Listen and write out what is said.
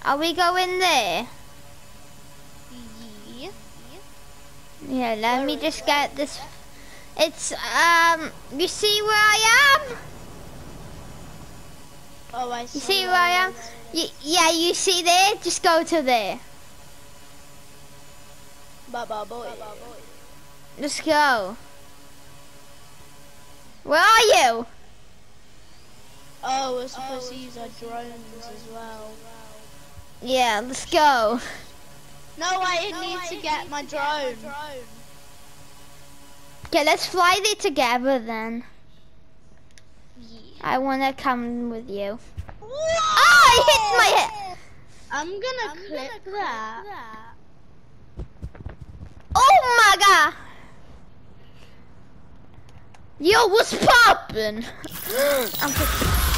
Are we going there? Yeah. Yeah, let me just get this. It's, you see where I am? Oh, I You see. see where I am? Yeah, you see there? Just go to there. Baba boy. Let's go. Where are you? Oh, we're supposed to use our drones as well. Yeah, let's go. No, I need to get my drone. Okay, let's fly there together then. Yeah. I wanna come with you. Whoa! Oh, I hit my head. I'm gonna clip that. Oh my god. Yo, what's poppin'? I'm